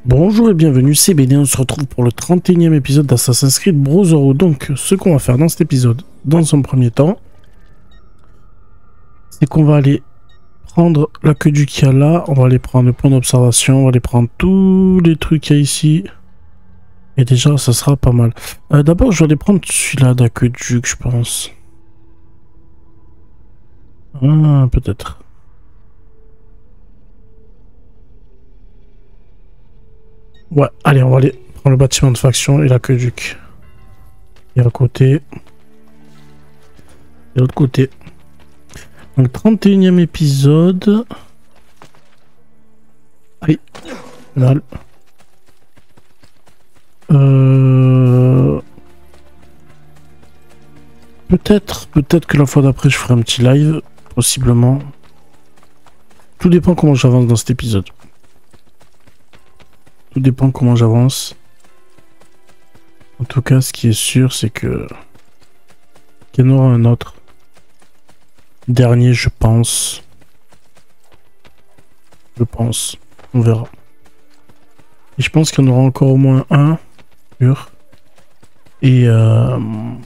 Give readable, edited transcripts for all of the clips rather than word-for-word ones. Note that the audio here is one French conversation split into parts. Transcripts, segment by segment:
Bonjour et bienvenue, c'est BD, on se retrouve pour le 31e épisode d'Assassin's Creed Brotherhood. Donc ce qu'on va faire dans cet épisode, dans un premier temps, c'est qu'on va aller prendre l'aqueduc qu'il y a là, on va aller prendre le point d'observation, on va aller prendre tous les trucs qu'il y a ici. Et déjà ça sera pas mal. D'abord je vais aller prendre celui-là d'aqueduc je pense. Ah, peut-être. Ouais, allez, on va aller prendre le bâtiment de faction et l'aqueduc. Et à côté. Et l'autre côté. Donc 31e épisode. Aïe. Mal. Peut-être que la fois d'après je ferai un petit live. Possiblement. Tout dépend comment j'avance dans cet épisode. Tout dépend comment j'avance. En tout cas, ce qui est sûr, c'est que qu'il y en aura un autre. Dernier, je pense. On verra. Et je pense qu'il y en aura encore au moins un. Sûr. Et on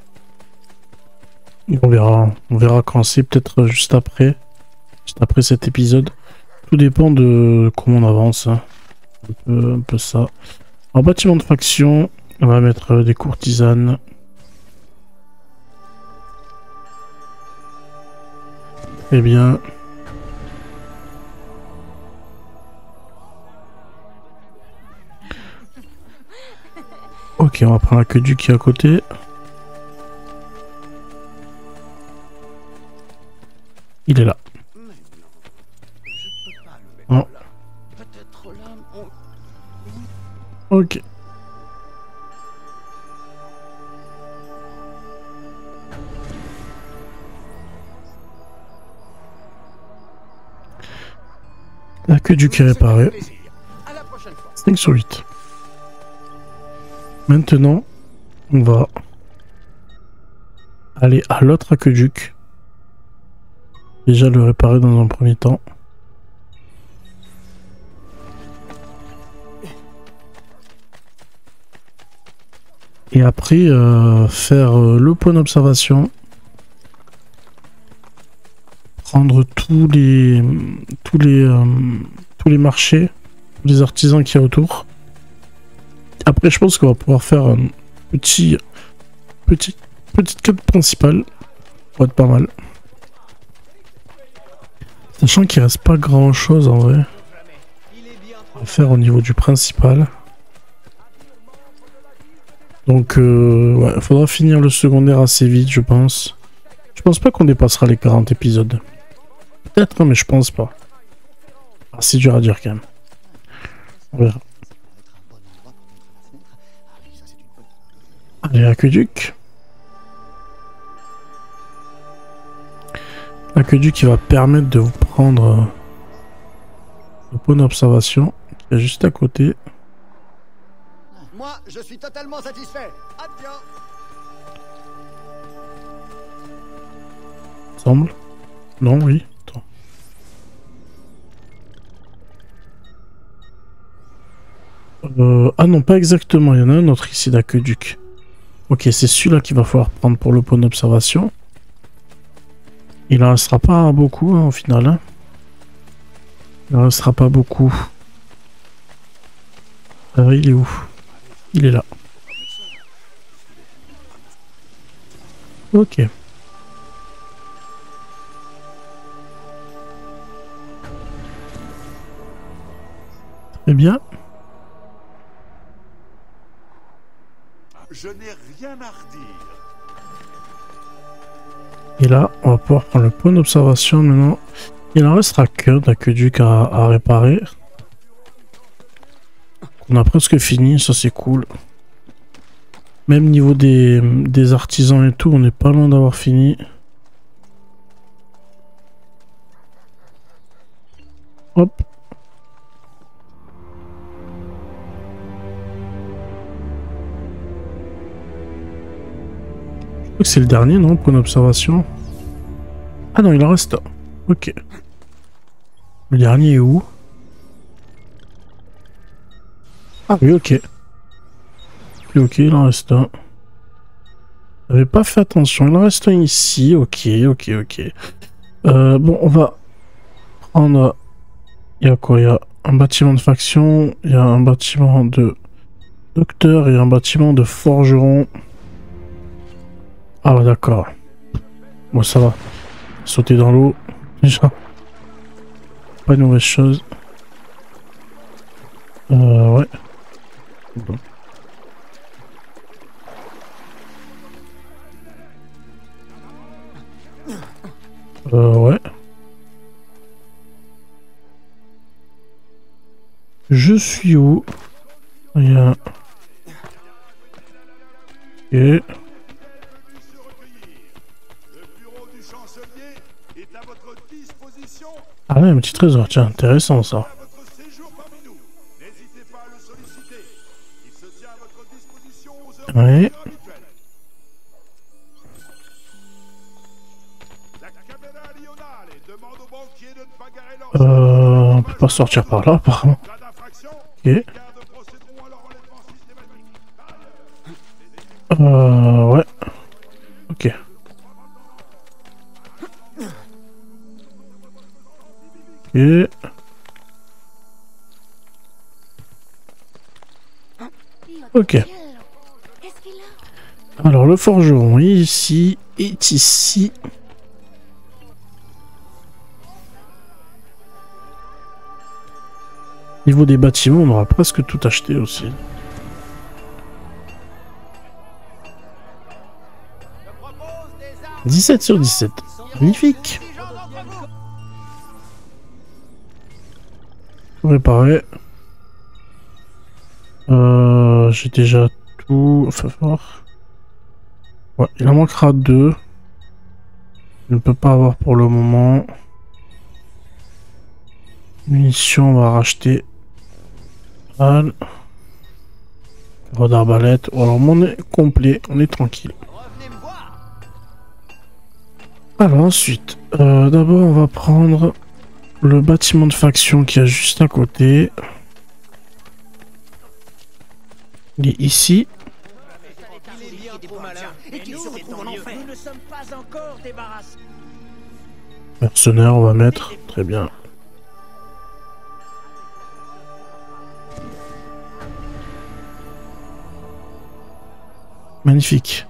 verra. On verra quand c'est. Peut-être juste après. Juste après cet épisode. Tout dépend de comment on avance. Hein. Un peu ça. En bâtiment de faction, on va mettre des courtisanes. Eh bien. Ok, on va prendre l'aqueduc qui est à côté. Il est là. Oh. Ok. L'aqueduc est réparé. 5 sur 8. Maintenant, on va aller à l'autre aqueduc. Déjà le réparer dans un premier temps. Et après, faire le point d'observation. Prendre tous les marchés, tous les artisans qu'il y a autour. Après, je pense qu'on va pouvoir faire un petite quête principale. Pour être pas mal. Sachant qu'il reste pas grand chose en vrai à faire au niveau du principal. Donc, ouais, il faudra finir le secondaire assez vite, je pense. Je pense pas qu'on dépassera les 40 épisodes. Peut-être, mais je pense pas. Ah, c'est dur à dire quand même. On verra. Allez, aqueduc. L'aqueduc qui va permettre de vous prendre le point d'observation qui est juste à côté. Moi, je suis totalement satisfait. Adieu. Semble. Non, oui. Attends. Ah non, pas exactement. Il y en a un autre ici d'aqueduc. Ok, c'est celui-là qu'il va falloir prendre pour le point d'observation. Il en restera pas beaucoup hein, au final. Hein. Il en restera pas beaucoup. Il est où? Il est là. Ok. Très bien. Je n'ai rien à redire. Et là, on va pouvoir prendre le point d'observation maintenant. Il en restera qu'un d'aqueduc à réparer. On a presque fini, ça c'est cool. Même niveau des artisans et tout, on n'est pas loin d'avoir fini. Hop. Je crois que c'est le dernier, non, point d'observation. Ah non, il en reste un. Ok. Le dernier est où? Ah oui, ok. Ok, il en reste un. J'avais pas fait attention, il en reste un ici. Ok. Bon, on va prendre... Il y a quoi? Il y a un bâtiment de faction, il y a un bâtiment de docteur et un bâtiment de forgeron. Ah ouais, d'accord. Bon, ça va. Sauter dans l'eau, déjà. Pas une mauvaise chose. Ouais. Bon. Ouais. Je suis où? Il y a... Ok. Ah ouais, un petit trésor, tiens, intéressant ça. Ouais. On peut pas sortir par là, apparemment. Ok. Ouais. Ok. Ok. Ok. Alors, le forgeron est ici. Est ici. Niveau des bâtiments, on aura presque tout acheté aussi. « 17 sur 17. Magnifique. Tout réparé. J'ai déjà tout... Enfin, fort. Ouais, il en manquera 2. Je ne peux pas avoir pour le moment. Munitions, on va racheter. Carreau d'arbalète. Alors, on est complet, on est tranquille. Alors, ensuite, d'abord, on va prendre le bâtiment de faction qui est juste à côté. Il est ici. Mercenaire, on va mettre. Très bien. Magnifique.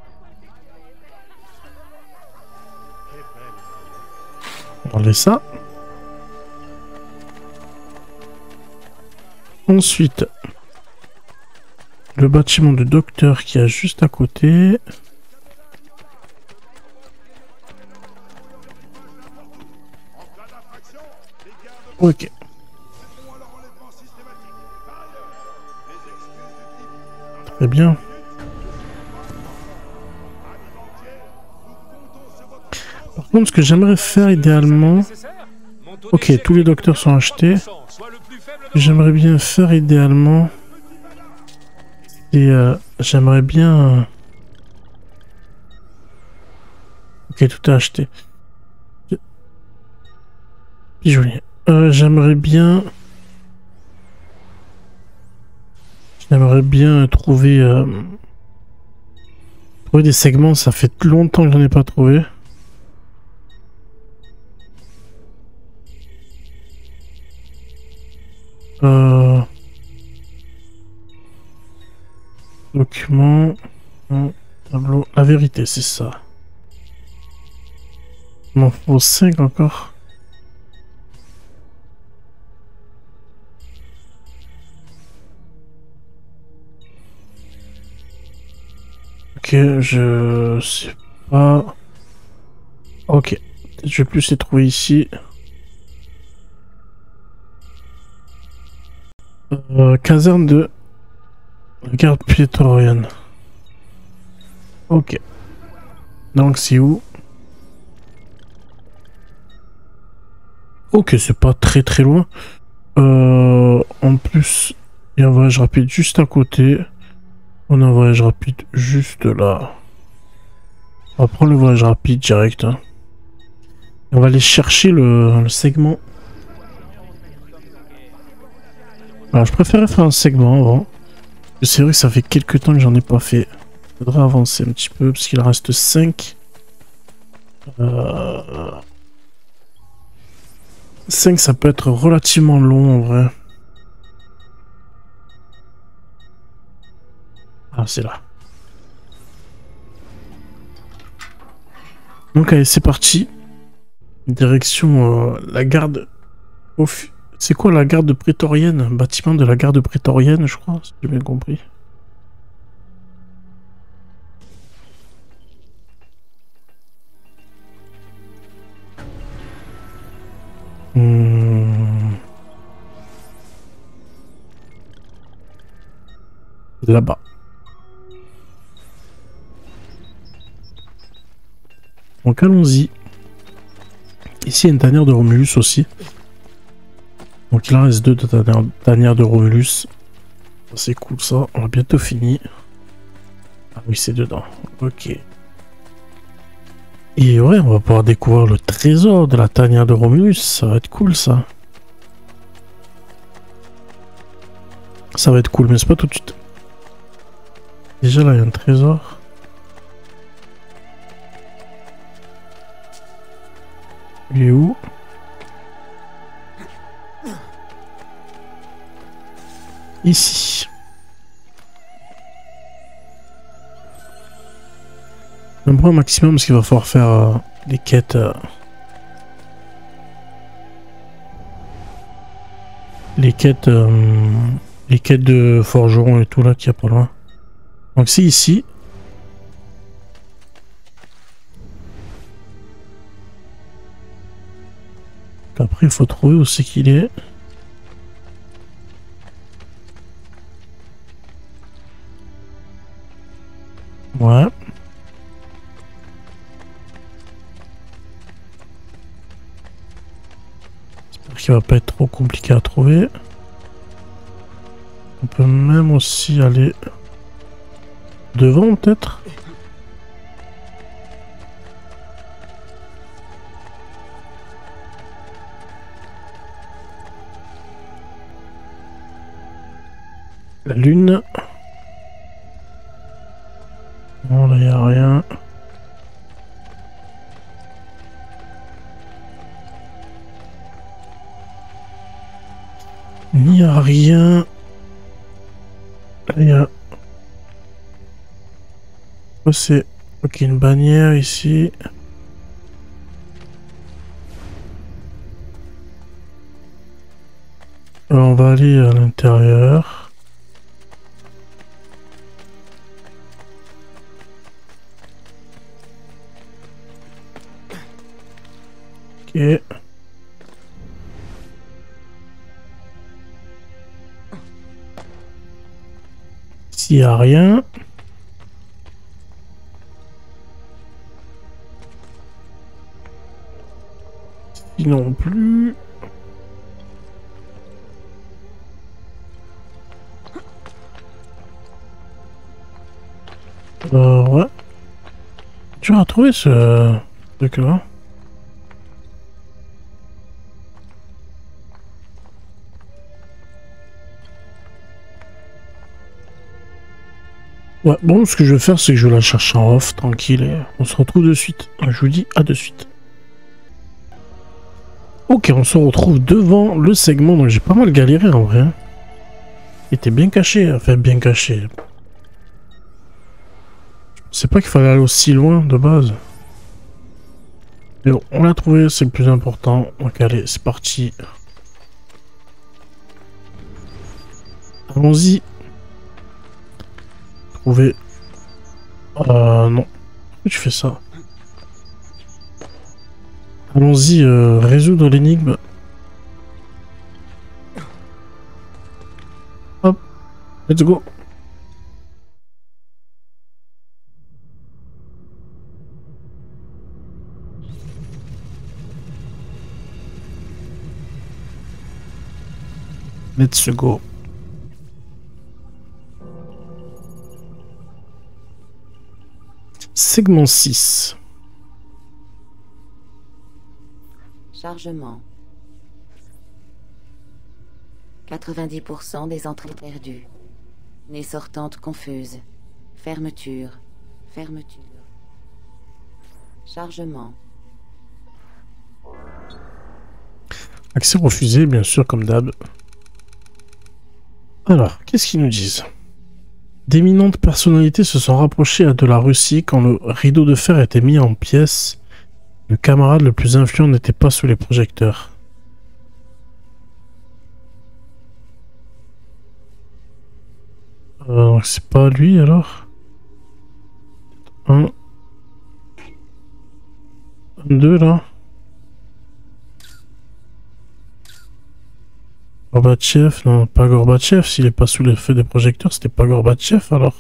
On enlève ça. Ensuite, le bâtiment de docteur qui est juste à côté. Ok. Très bien. Par contre, ce que j'aimerais faire idéalement... Ok, tous les docteurs sont achetés. J'aimerais bien faire idéalement... Et j'aimerais bien... Ok, tout est acheté. Joli. J'aimerais bien trouver... trouver des segments, ça fait longtemps que j'en ai pas trouvé. Document, tableau, la vérité, c'est ça. Il m'en faut 5 encore. Ok, je sais pas. Ok, je vais plus les trouver ici. Caserne de garde prétorienne. Ok. Donc c'est où? Ok, c'est pas très très loin. En plus, il y a un voyage rapide juste à côté. On a un voyage rapide juste là. On va prendre le voyage rapide direct. Hein. On va aller chercher le segment. Alors je préférais faire un segment avant. C'est vrai que ça fait quelques temps que j'en ai pas fait. Faudrait avancer un petit peu parce qu'il en reste 5. 5 ça peut être relativement long en vrai. Ah c'est là. Donc allez c'est parti. Direction la garde. C'est quoi la garde prétorienne? Bâtiment de la garde prétorienne je crois, si j'ai bien compris. Là-bas. Donc allons-y. Ici il y a une tanière de Romulus aussi. Donc il en reste 2 de tanière de Romulus. C'est cool ça, on a bientôt fini. Ah oui c'est dedans, ok. Et ouais, on va pouvoir découvrir le trésor de la tanière de Romulus, ça va être cool ça. Ça va être cool, mais c'est pas tout de suite. Déjà là il y a un trésor. Il est où? Ici. Un point maximum parce qu'il va falloir faire les quêtes. Les quêtes de forgeron et tout là qu'il y a pas loin. Donc c'est ici. Après il faut trouver où c'est qu'il est. Ouais. J'espère qu'il va pas être trop compliqué à trouver. On peut même aussi aller devant peut-être. La lune. Bon là il n'y a rien. Il n'y a rien. Il y a... Oh, c'est... Ok, une bannière ici. Alors, on va aller à l'intérieur. Ok. S'il n'y a rien. Non plus. Ouais. Tu as trouvé ce truc là. Ouais, bon, ce que je vais faire, c'est que je vais la chercher en off, tranquille, et on se retrouve de suite. Je vous dis à de suite. Ok, on se retrouve devant le segment, donc j'ai pas mal galéré en vrai. Il était bien caché, enfin bien caché. Je sais pas qu'il fallait aller aussi loin de base. Mais bon, on l'a trouvé, c'est le plus important. Donc allez, c'est parti. Allons-y. Trouver... non. Pourquoi tu fais ça? Allons-y, résoudre l'énigme. Hop, let's go. Let's go. Segment 6. Chargement. 90% des entrées perdues. Nez sortantes confuses. Fermeture. Fermeture. Chargement. Accès refusé, bien sûr, comme d'hab. Alors, qu'est-ce qu'ils nous disent? D'éminentes personnalités se sont rapprochées de la Russie quand le rideau de fer était mis en pièces. Le camarade le plus influent n'était pas sous les projecteurs. C'est pas lui alors? Un, deux là. Gorbatchev, non, pas Gorbatchev. S'il est pas sous les feux des projecteurs, c'était pas Gorbatchev alors.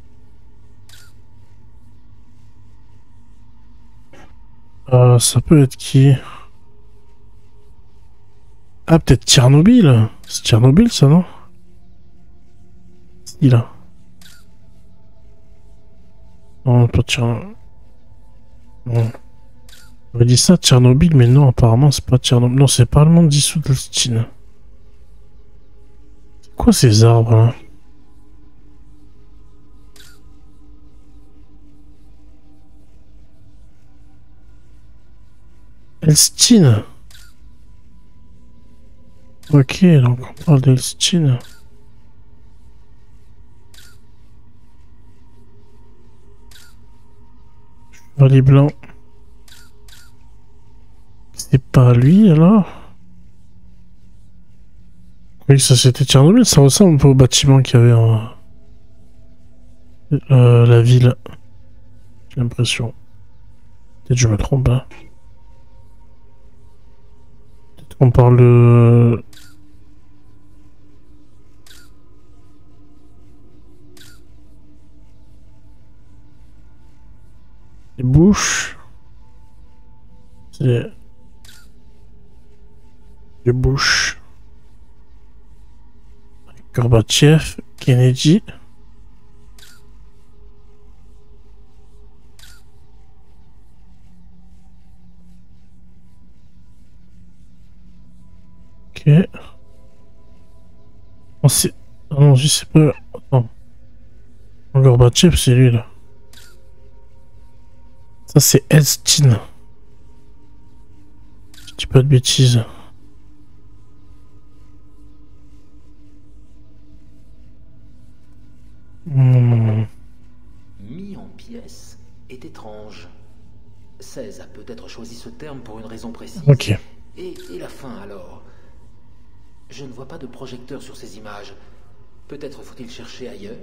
Ça peut être qui? Ah, peut-être Tchernobyl. C'est Tchernobyl ça, non? Si, là. Non, pas Tchernobyl. Non. J'aurais dit ça, Tchernobyl, mais non, apparemment, c'est pas Tchernobyl. Non, c'est Parlement dissous de Chine. C'est quoi ces arbres, là? Elstine. Ok, donc on parle d'Elstine. Chevalier blanc. C'est pas lui alors? Oui, ça c'était Tchernobyl, ça ressemble un peu au bâtiment qu'il y avait en la ville. J'ai l'impression. Peut-être que je me trompe, hein. Peut-être qu'on parle de... Les Bush. C'est... Les Bush. Gorbatchev, Kennedy. Ok. On sait... Ah non, je sais pas... Attends. Gorbatchev, c'est lui, là. Ça, c'est Elstine. Je dis pas de bêtises. Mis en pièces est étrange. 16 a peut-être choisi ce terme pour une raison précise. Ok. Et la fin alors? Je ne vois pas de projecteur sur ces images. Peut-être faut-il chercher ailleurs?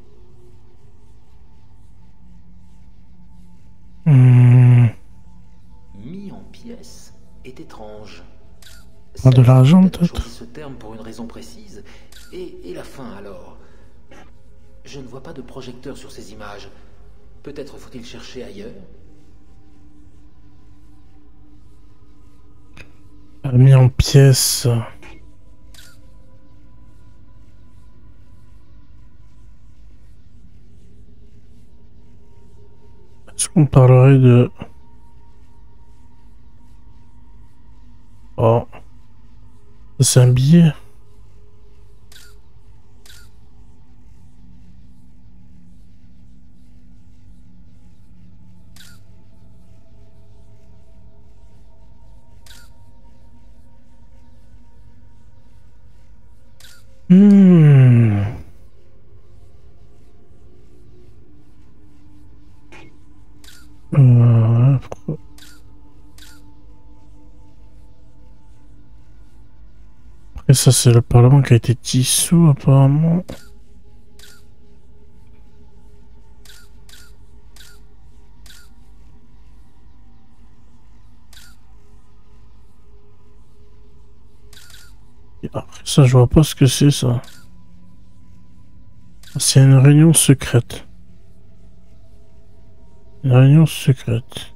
Mis en pièces est étrange. Pas de l'argent peut-être? Choisi ce terme pour une raison précise. Et la fin alors? Je ne vois pas de projecteur sur ces images. Peut-être faut-il chercher ailleurs? Mis en pièces. Est-ce qu'on parlerait de... Oh. C'est un billet. Après ça c'est le Parlement qui a été dissous apparemment. Et après ça je vois pas ce que c'est ça. C'est une réunion secrète. Une réunion secrète.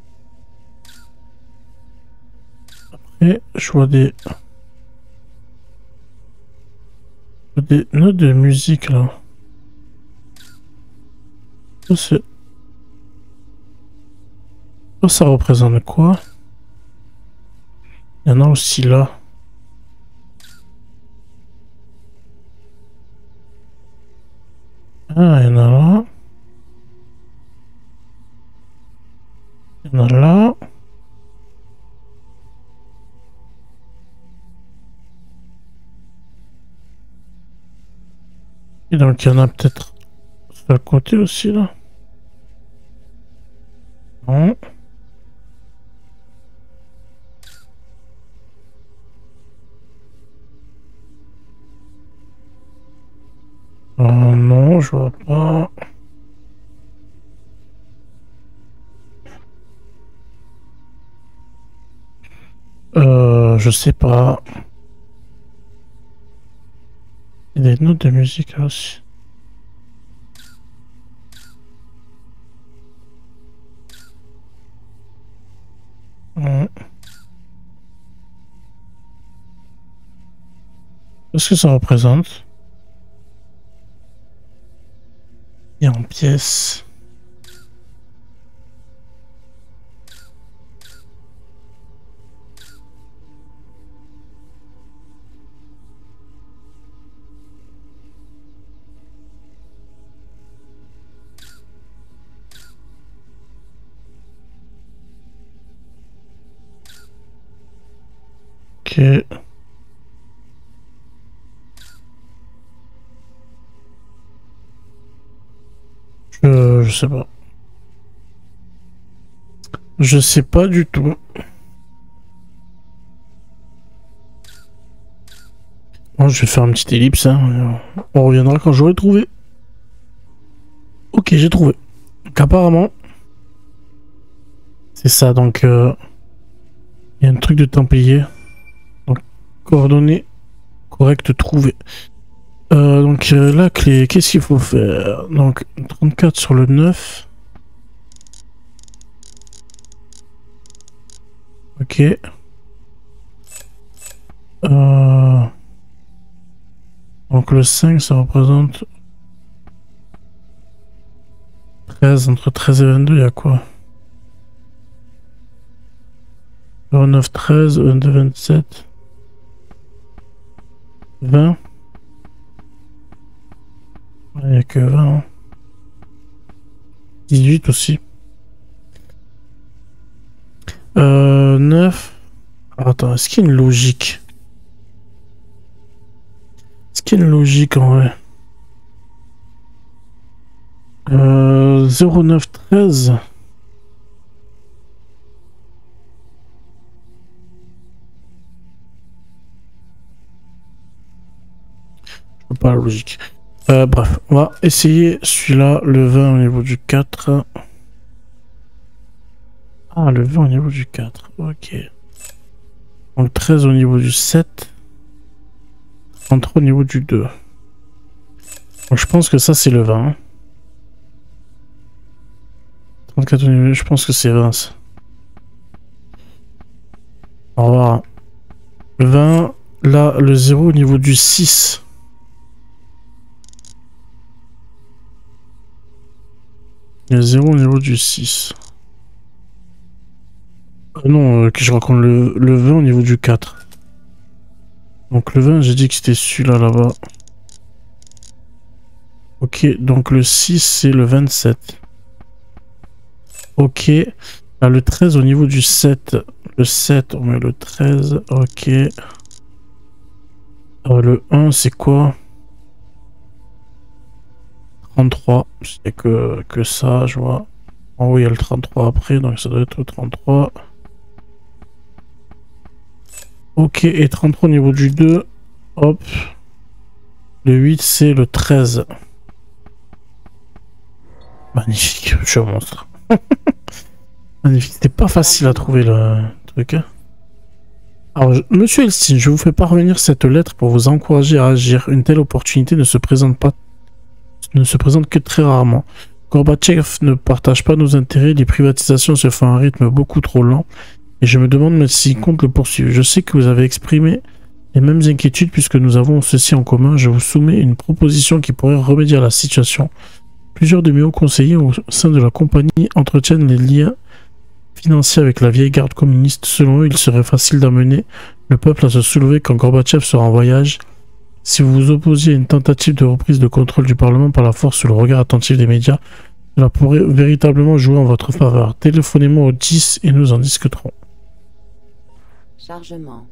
Après je vois des notes de musique là. Ça, ça représente quoi? Il y en a aussi là. Ah, il y en a là. Il y en a là. Et donc il y en a peut-être sur le côté aussi là. Non. Non, je vois pas. Je sais pas. Il y a des notes de musique là aussi. Qu'est-ce que ça représente? Et en pièces. Ok. Je sais pas. Je sais pas du tout. Bon, je vais faire une petite ellipse. Hein. On reviendra quand j'aurai trouvé. Ok, j'ai trouvé. Donc apparemment, c'est ça. Donc, il y a un truc de Templier. Donc, coordonnées correctes trouvées. Donc, la clé, qu'est-ce qu'il faut faire? Donc, 34 sur le 9. Ok. Donc le 5, ça représente 13, entre 13 et 22, il y a quoi? 9, 13, 22, 27, 20. Il n'y a que 20. Hein. 18 aussi. 9. Alors, attends, est-ce qu'il y a une logique? Est-ce qu'il y a une logique en vrai? 0, 9, 13. Je vois pas la logique. Bref, on va essayer celui-là, le 20 au niveau du 4. Ah, le 20 au niveau du 4, ok. Donc 13 au niveau du 7. 33 au niveau du 2. Donc je pense que ça c'est le 20. 34 au niveau, je pense que c'est 20 ça. On va voir. Le 20, là le 0 au niveau du 6. Il y a 0 au niveau du 6. Non, que je raconte le 20 au niveau du 4. Donc le 20, j'ai dit que c'était celui-là là-bas. Ok, donc le 6, c'est le 27. Ok. Là, le 13 au niveau du 7. Le 7, on met le 13. Ok. Le 1, c'est quoi? 33. C'est que ça, je vois. En haut, il y a le 33 après, donc ça doit être le 33. Ok, et 33 au niveau du 2. Hop. Le 8, c'est le 13. Magnifique, je suis un monstre. Magnifique, c'était pas facile à trouver le truc. Hein. Alors, Monsieur Elstine, je vous fais parvenir cette lettre pour vous encourager à agir. Une telle opportunité ne se présente que très rarement. Gorbatchev ne partage pas nos intérêts, les privatisations se font à un rythme beaucoup trop lent. Et je me demande s'il compte le poursuivre. Je sais que vous avez exprimé les mêmes inquiétudes puisque nous avons ceci en commun. Je vous soumets une proposition qui pourrait remédier à la situation. Plusieurs de mes hauts conseillers au sein de la compagnie entretiennent les liens financiers avec la vieille garde communiste. Selon eux, il serait facile d'amener le peuple à se soulever quand Gorbatchev sera en voyage Si vous vous opposiez à une tentative de reprise de contrôle du Parlement par la force ou le regard attentif des médias, cela pourrait véritablement jouer en votre faveur. Téléphonez-moi au 10 et nous en discuterons. Chargement.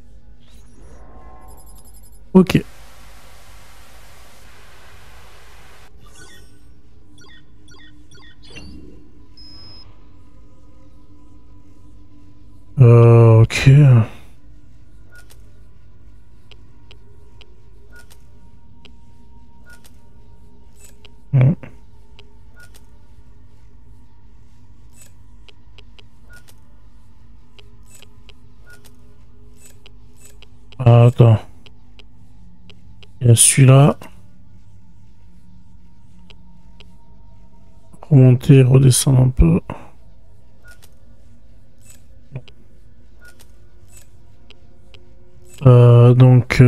Ok. Ok. Hmm. Ah, attends. Il y a celui-là. Remonter, redescendre un peu. Donc...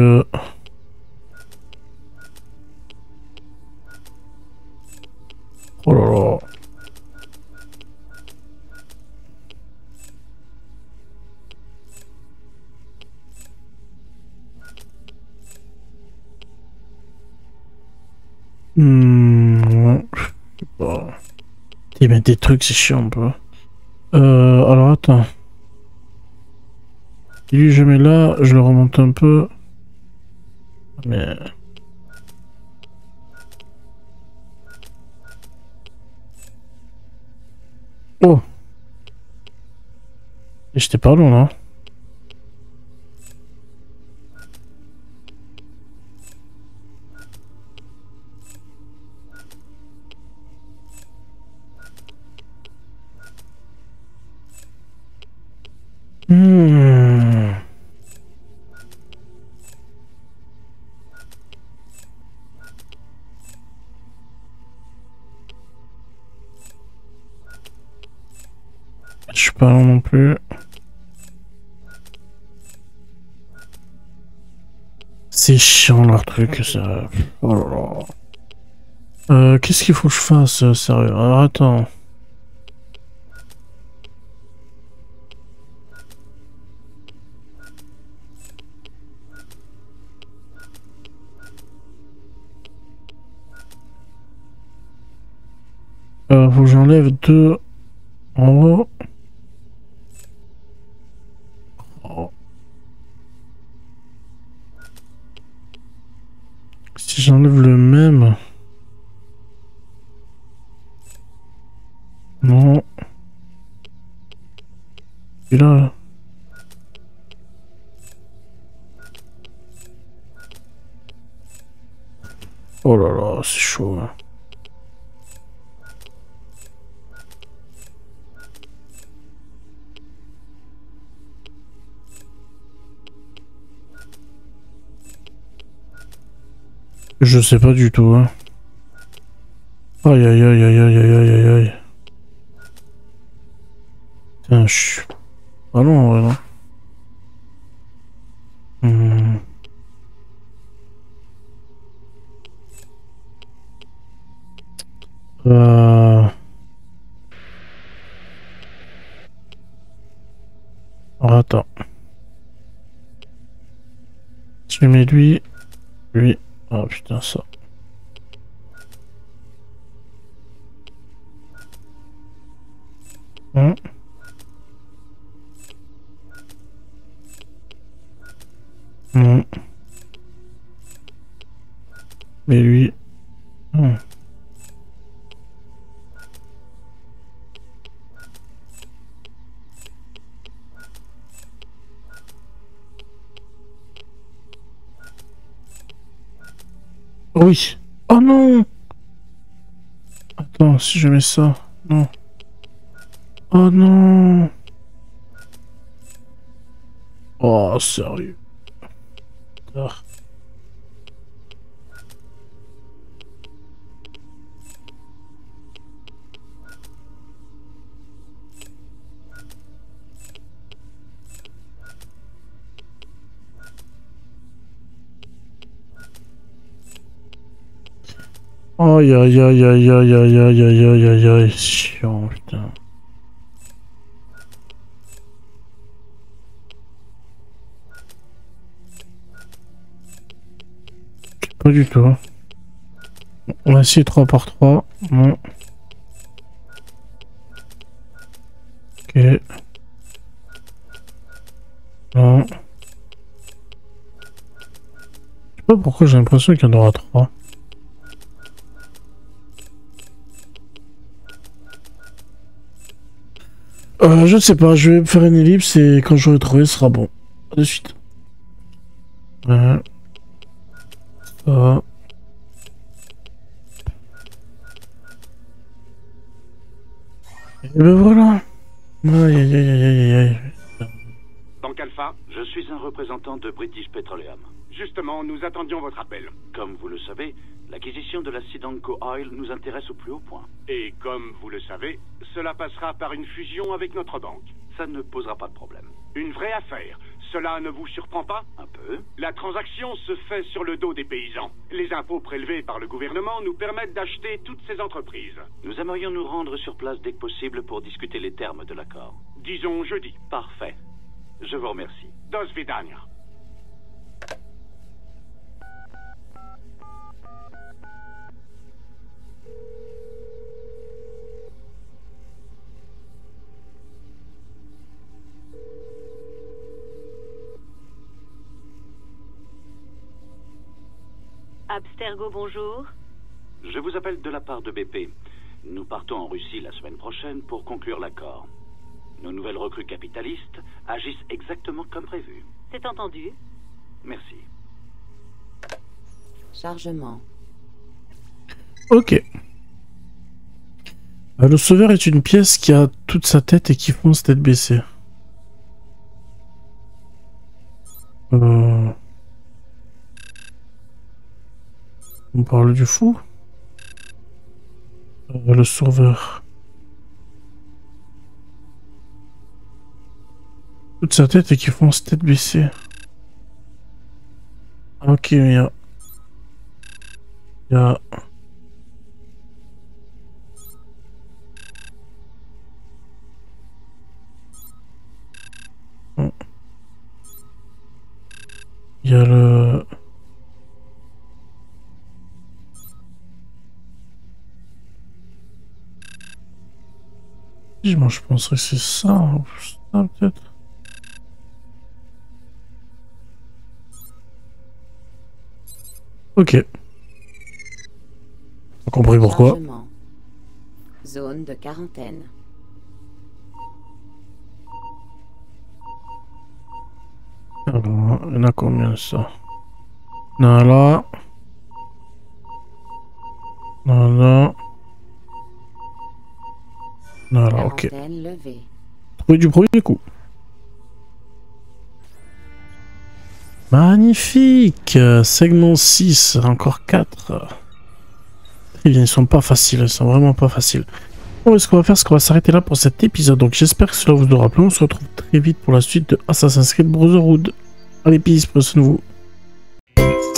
Oh là là. Ouais, je sais pas. Il met des trucs, c'est chiant un peu. Alors attends. Lui, je mets là, je le remonte un peu. Mais... Oh! Et j'étais pas loin là. Hmm. Je suis pas loin non plus. C'est chiant leur truc, ça. Oh là là. Qu'est-ce qu'il faut que je fasse, sérieux? Alors attends. Faut que j'enlève deux en haut. Oh. Si j'enlève le même... Non. Et là... Oh là là, c'est chaud. Hein. Je sais pas du tout. Hein. Aïe aïe aïe aïe aïe aïe aïe aïe. Putain, je suis pas loin en vrai, non? Hmm. Alors, attends. Je mets lui. Lui. Oh putain, ça. Hmm. Hmm. Mais lui. Hmm. Oui. Oh non! Attends, si je mets ça. Non. Oh non! Oh, sérieux. Ah. Aïe aïe aïe aïe aïe aïe aïe aïe aïe aïe aïe, c'est chiant, putain. Pas du tout. On va essayer 3 par 3. Non. Ok. Non. Je sais pas pourquoi j'ai l'impression qu'il y en aura 3. Je ne sais pas, je vais faire une ellipse et quand j'aurai trouvé, ce sera bon. A de suite. Ça. Et ben voilà. Aïe aïe aïe aïe aïe aïe. Banque Alpha, je suis un représentant de British Petroleum. Justement, nous attendions votre appel. Comme vous le savez, l'acquisition de la Sidanko Oil nous intéresse au plus haut point. Et comme vous le savez, cela passera par une fusion avec notre banque. Ça ne posera pas de problème. Une vraie affaire. Cela ne vous surprend pas? Un peu. La transaction se fait sur le dos des paysans. Les impôts prélevés par le gouvernement nous permettent d'acheter toutes ces entreprises. Nous aimerions nous rendre sur place dès que possible pour discuter les termes de l'accord. Disons jeudi. Parfait. Je vous remercie. Do svidania. Abstergo, bonjour. Je vous appelle de la part de BP. Nous partons en Russie la semaine prochaine pour conclure l'accord. Nos nouvelles recrues capitalistes agissent exactement comme prévu. C'est entendu. Merci. Chargement. Ok. Le sauveur est une pièce qui a toute sa tête et qui fonce tête baissée. On parle du fou. Le sauveur. Toute sa tête et qui fonce tête baissée. Ok, il y a... Il y a le... Moi je penserais que c'est ça, peut-être. Ok. J'ai compris pourquoi. Chargement. Zone de quarantaine. Alors, il y en a combien ça? Non, là. Non, là. Non, là, ok. Quarantaine levée. Trouvé du premier coup. Magnifique. Segment 6, encore 4. Très bien, ils sont pas faciles, ils sont vraiment pas faciles. Bon, ce qu'on va faire, c'est qu'on va s'arrêter là pour cet épisode. Donc j'espère que cela vous aura plu. On se retrouve très vite pour la suite de Assassin's Creed Brotherhood. Allez, peace, prenez soin de vous.